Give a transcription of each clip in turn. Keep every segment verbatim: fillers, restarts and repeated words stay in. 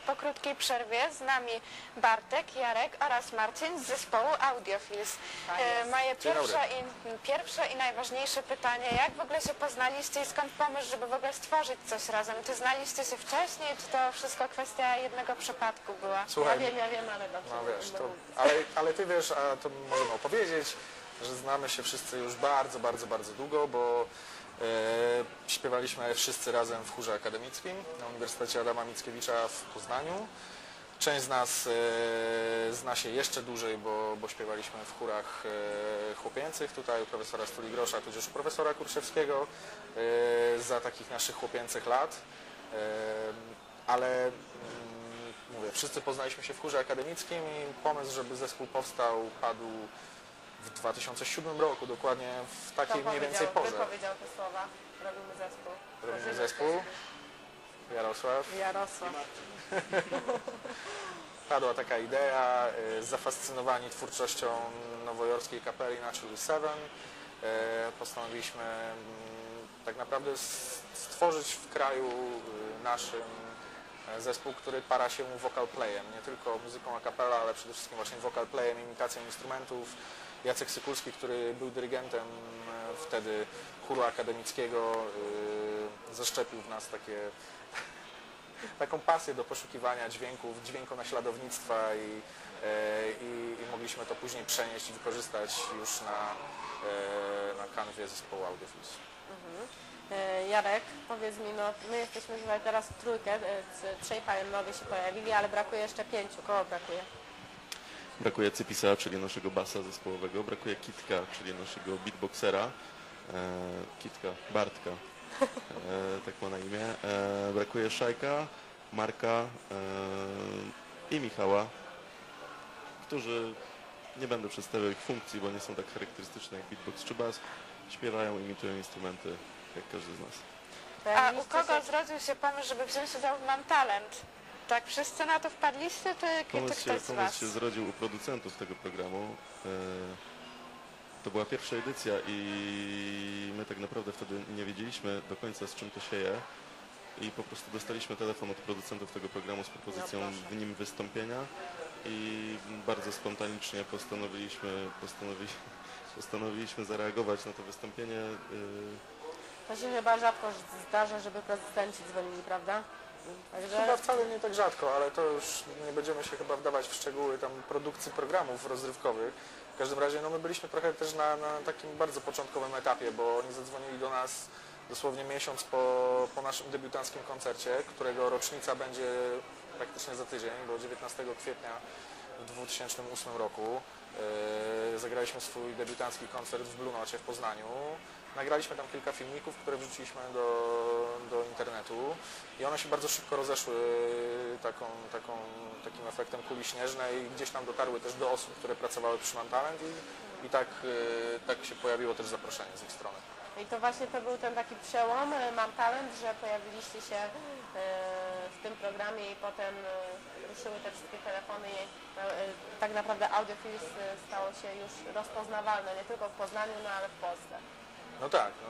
po krótkiej przerwie. Z nami Bartek, Jarek oraz Marcin z zespołu Audiofils. E, moje pierwsze i, pierwsze i najważniejsze pytanie, jak w ogóle się poznaliście i skąd pomysł, żeby w ogóle stworzyć coś razem? Czy znaliście się wcześniej, czy to wszystko kwestia jednego przypadku była? Słuchaj, Ja wiem, ja wiem, ale dobrze. no wiesz, to, ale, ale ty wiesz, a to możemy opowiedzieć, że znamy się wszyscy już bardzo, bardzo, bardzo długo, bo e, śpiewaliśmy wszyscy razem w chórze akademickim na Uniwersytecie Adama Mickiewicza w Poznaniu. Część z nas e, zna się jeszcze dłużej, bo, bo śpiewaliśmy w chórach e, chłopięcych, tutaj u profesora Stuli Grosza, tudzież u profesora Kurszewskiego, e, za takich naszych chłopięcych lat. E, ale mm, mówię, wszyscy poznaliśmy się w chórze akademickim i pomysł, żeby zespół powstał, padł w dwa tysiące siódmym roku, dokładnie w takiej mniej więcej porze. Kto powiedział te słowa? Robimy zespół. Robimy zespół. Jarosław. Jarosław. Padła taka idea, e, zafascynowani twórczością nowojorskiej kapeli Naturally Seven. E, postanowiliśmy m, tak naprawdę s- stworzyć w kraju e, naszym e, zespół, który para się vocal playem, nie tylko muzyką a cappella, ale przede wszystkim właśnie vocal playem, imitacją instrumentów. Jacek Sykulski, który był dyrygentem e, wtedy chóru akademickiego, e, zaszczepił w nas takie taką pasję do poszukiwania dźwięków, dźwiękonaśladownictwa i, e, i, i mogliśmy to później przenieść i wykorzystać już na, e, na kanwie zespołu Audiofils. Mhm. E, Jarek, powiedz mi, no my jesteśmy tutaj teraz w trójkę, e, c- trzej panowie się pojawili, ale brakuje jeszcze pięciu. Kogo brakuje? Brakuje Cypisa, czyli naszego basa zespołowego, brakuje Kitka, czyli naszego beatboxera, e, Kitka, Bartka, e, tak ma na imię, e, brakuje Szajka, Marka e, i Michała, którzy, nie będę przedstawiał ich funkcji, bo nie są tak charakterystyczne jak beatbox czy bas, śpiewają, imitują instrumenty, jak każdy z nas. A u Pojawiliście kogo się- zrodził się pomysł, żeby wziąć udział w Mam Talent? Tak wszyscy na to wpadliście, czy, czy Pomysł się, ktoś z was? pomysł się zrodził u producentów tego programu. E, To była pierwsza edycja i my tak naprawdę wtedy nie wiedzieliśmy do końca, z czym to się je. I po prostu dostaliśmy telefon od producentów tego programu z propozycją No proszę. w nim wystąpienia i bardzo spontanicznie postanowiliśmy, postanowi, postanowiliśmy zareagować na to wystąpienie. y, To się chyba rzadko zdarza, żeby producenci dzwonili, prawda? Także Chyba wcale nie tak rzadko, ale to już nie będziemy się chyba wdawać w szczegóły tam produkcji programów rozrywkowych. W każdym razie no my byliśmy trochę też na, na takim bardzo początkowym etapie, bo oni zadzwonili do nas dosłownie miesiąc po, po naszym debiutanckim koncercie, którego rocznica będzie praktycznie za tydzień, bo dziewiętnastego kwietnia w dwa tysiące ósmym roku yy, zagraliśmy swój debiutancki koncert w Blue Nocie w Poznaniu. Nagraliśmy tam kilka filmików, które wrzuciliśmy do, do internetu i one się bardzo szybko rozeszły taką, taką, takim efektem kuli śnieżnej i gdzieś tam dotarły też do osób, które pracowały przy Mam Talent i, i tak, yy, tak się pojawiło też zaproszenie z ich strony. i to właśnie to był ten taki przełom, e, Mam Talent, że pojawiliście się e, w tym programie i potem e, ruszyły te wszystkie telefony i e, tak naprawdę Audiofils e, stało się już rozpoznawalne nie tylko w Poznaniu, no ale w Polsce. No tak, no,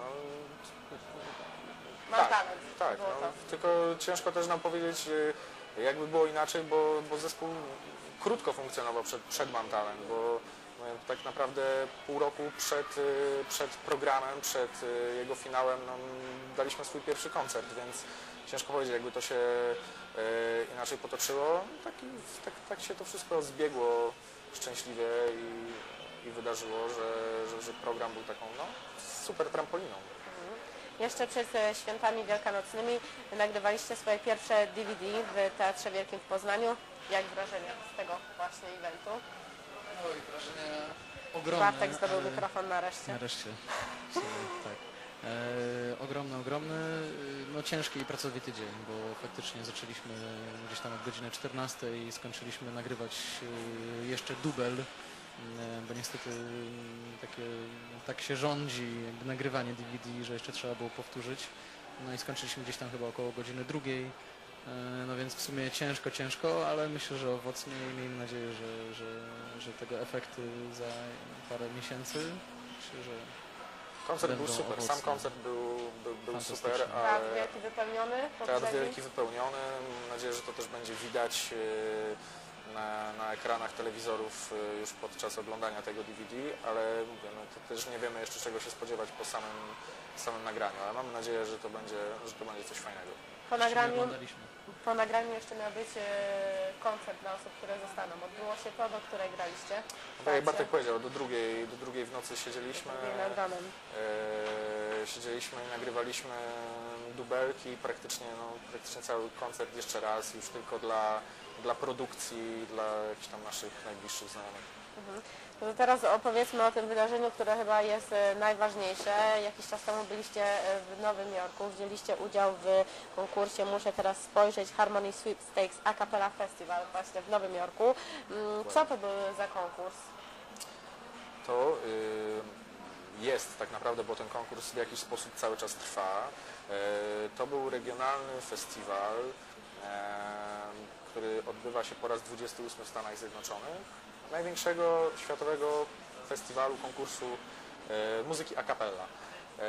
Mam tak, Talent, tak, było no, to. tylko ciężko też nam powiedzieć, y, jakby było inaczej, bo, bo zespół krótko funkcjonował przed, przed Mam Talent, bo no, tak naprawdę pół roku przed, y, przed programem, przed y, jego finałem no, daliśmy swój pierwszy koncert, więc ciężko powiedzieć, jakby to się y, inaczej potoczyło. Tak, i- tak, tak się to wszystko zbiegło szczęśliwie i, i wydarzyło, że, że, że program był taką no, super trampoliną. Jeszcze przed e, świętami wielkanocnymi nagrywaliście swoje pierwsze D V D w Teatrze Wielkim w Poznaniu. Jak wrażenia z tego właśnie eventu? No i wrażenia ogromne. Bartek zdobył ale- mikrofon nareszcie. Nareszcie. Sobie, tak. E, ogromny, ogromny, no ciężki i pracowity dzień, bo faktycznie zaczęliśmy gdzieś tam od godziny czternastej i skończyliśmy nagrywać e, jeszcze dubel, e, bo niestety e, takie, tak się rządzi jakby nagrywanie D V D, że jeszcze trzeba było powtórzyć. No i skończyliśmy gdzieś tam chyba około godziny drugiej. E, No więc w sumie ciężko, ciężko, ale myślę, że owocnie i miejmy nadzieję, że, że, że tego efekty za parę miesięcy. Myślę, że Koncert będą był super, sam owocne. koncert był, był, był super, Fantastyczny. ale Teatr wielki wypełniony, teatr poprzedni. wielki wypełniony. Mam nadzieję, że to też będzie widać e, na, na ekranach telewizorów e, już podczas oglądania tego D V D, ale mówię, no, to też nie wiemy jeszcze czego się spodziewać po samym, samym nagraniu, ale mam nadzieję, że to będzie, że to będzie coś fajnego. Po Jeszcze nie nagraniu, oglądaliśmy. po nagraniu jeszcze miał być e, koncert dla osób, które zostaną. Odbyło się to, do której graliście? Tak jak Bartek powiedział, do drugiej, do drugiej w nocy siedzieliśmy, nad ranem. e, siedzieliśmy i nagrywaliśmy dubelki, praktycznie, no, praktycznie cały koncert jeszcze raz, już tylko dla, dla produkcji, dla jakichś tam naszych najbliższych znajomych. Mhm. No to teraz opowiedzmy o tym wydarzeniu, które chyba jest e, najważniejsze. Jakiś czas temu byliście e, w Nowym Jorku, wzięliście udział w konkursie Muszę teraz spojrzeć Harmony Sweepstakes A Cappella Festival właśnie w Nowym Jorku. Mm, Co to był za konkurs? To y, jest tak naprawdę, bo ten konkurs w jakiś sposób cały czas trwa. Y, to był regionalny festiwal, y, który odbywa się po raz dwudziesty ósmy w Stanach Zjednoczonych. Największego światowego festiwalu, konkursu e, muzyki a cappella. E,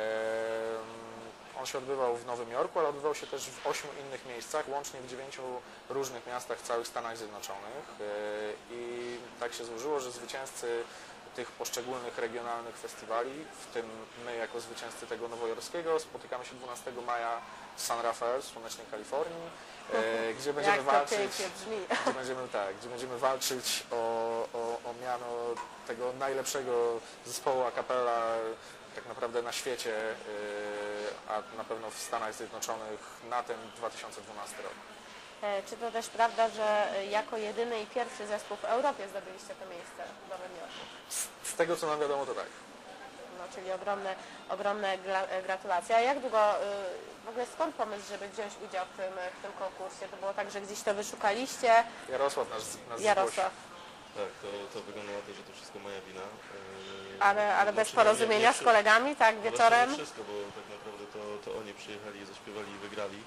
on się odbywał w Nowym Jorku, ale odbywał się też w ośmiu innych miejscach, łącznie w dziewięciu różnych miastach w całych Stanach Zjednoczonych. E, I tak się złożyło, że zwycięzcy tych poszczególnych regionalnych festiwali, w tym my jako zwycięzcy tego nowojorskiego, spotykamy się dwunastego maja w San Rafael, w słonecznej Kalifornii, e, gdzie będziemy Jak to walczyć. pięknie brzmi. Gdzie będziemy, tak, gdzie będziemy walczyć o, o, o miano tego najlepszego zespołu a cappella tak naprawdę na świecie, yy, a na pewno w Stanach Zjednoczonych na ten dwa tysiące dwunasty rok. E, Czy to też prawda, że e, jako jedyny i pierwszy zespół w Europie zdobyliście to miejsce w Nowym Jorku? Z, z tego co nam wiadomo to tak. No, czyli ogromne, ogromne gra- e, gratulacje. A jak długo, y, w ogóle skąd pomysł, żeby wziąć udział w tym, w tym konkursie? To było tak, że gdzieś to wyszukaliście? Jarosław nas, nas Jarosław, Tak, to, to wygląda na to, że to wszystko moja wina. Yy, ale, ale bez znaczy, nie- nie- porozumienia nie z przy- kolegami, tak, Właśnie wieczorem? nie wszystko, bo tak naprawdę to, to oni przyjechali, zaśpiewali i wygrali.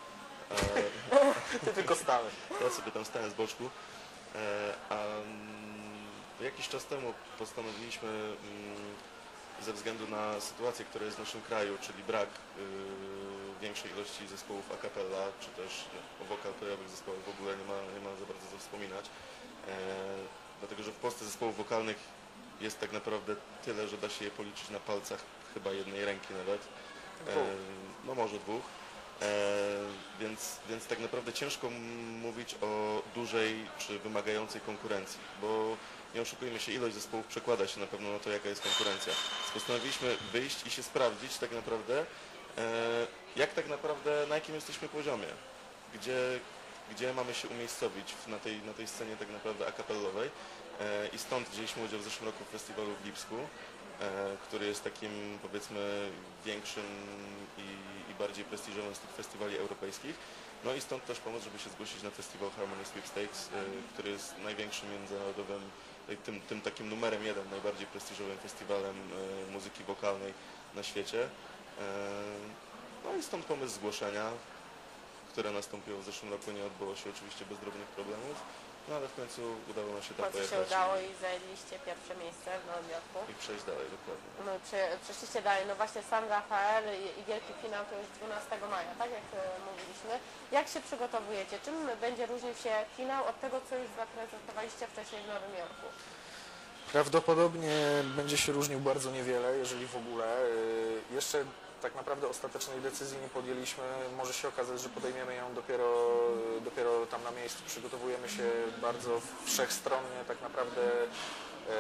A Ty tylko stały. ja sobie tam stałem z boczku. E, a mm, jakiś czas temu postanowiliśmy mm, ze względu na sytuację, która jest w naszym kraju, czyli brak y, większej ilości zespołów a cappella, czy też no, o wokaltojowych zespołach w ogóle nie ma, nie ma za bardzo co wspominać. E, dlatego, że w Polsce zespołów wokalnych jest tak naprawdę tyle, że da się je policzyć na palcach chyba jednej ręki nawet. E, no może dwóch. E, więc, więc tak naprawdę ciężko m- mówić o dużej czy wymagającej konkurencji, bo nie oszukujmy się, ilość zespołów przekłada się na pewno na to, jaka jest konkurencja. Więc postanowiliśmy wyjść i się sprawdzić tak naprawdę, e, jak tak naprawdę, na jakim jesteśmy poziomie, gdzie, gdzie mamy się umiejscowić w- na tej, na tej scenie tak naprawdę akapellowej. E, I stąd wzięliśmy udział w zeszłym roku w festiwalu w Lipsku, e, który jest takim, powiedzmy, większym i, i bardziej prestiżowym z tych festiwali europejskich. No i stąd też pomysł, żeby się zgłosić na festiwal Harmony Sweepstakes, e, który jest największym międzynarodowym, tym, tym takim numerem jeden, najbardziej prestiżowym festiwalem e, muzyki wokalnej na świecie. E, no i stąd pomysł zgłoszenia, które nastąpiło w zeszłym roku. Nie odbyło się oczywiście bez drobnych problemów, no ale w końcu udało nam się tam Po co się pojechać udało i, i zajęliście pierwsze miejsce w Nowym Jorku? i przejść dalej dokładnie. No, czy, przeszliście dalej, no właśnie San Rafael i, i wielki finał to już dwunastego maja, tak jak e, mówiliśmy. Jak się przygotowujecie? Czym będzie różnił się finał od tego, co już zaprezentowaliście wcześniej w Nowym Jorku? Prawdopodobnie będzie się różnił bardzo niewiele, jeżeli w ogóle. Y, Jeszcze tak naprawdę ostatecznej decyzji nie podjęliśmy. Może się okazać, że podejmiemy ją dopiero, dopiero tam na miejscu. Przygotowujemy się bardzo wszechstronnie tak naprawdę. e,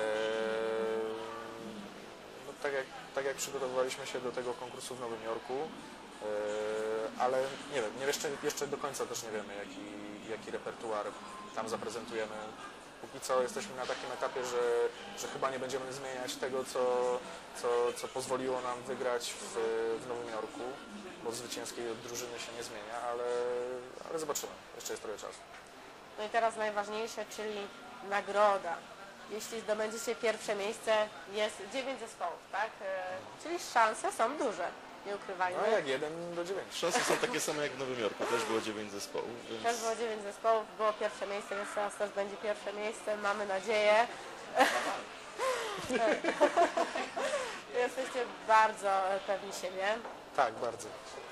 No, tak, jak, tak jak przygotowywaliśmy się do tego konkursu w Nowym Jorku, e, ale nie wiem, nie, jeszcze, jeszcze do końca też nie wiemy, jaki, jaki repertuar tam zaprezentujemy. Póki co jesteśmy na takim etapie, że, że chyba nie będziemy zmieniać tego, co, co, co pozwoliło nam wygrać w, w Nowym Jorku, bo zwycięskiej od drużyny się nie zmienia, ale, ale zobaczymy. Jeszcze jest trochę czasu. No i teraz najważniejsze, czyli nagroda. Jeśli zdobędziecie pierwsze miejsce, jest dziewięć zespołów, tak? E, czyli szanse są duże, nie ukrywajmy. No jak jeden do dziewięciu. Szanse są takie same jak w Nowym Jorku, też było dziewięć zespołów, więc Też było dziewięć zespołów, było pierwsze miejsce, więc teraz też będzie pierwsze miejsce, mamy nadzieję. Jest jesteście bardzo e, pewni siebie. Tak, bardzo.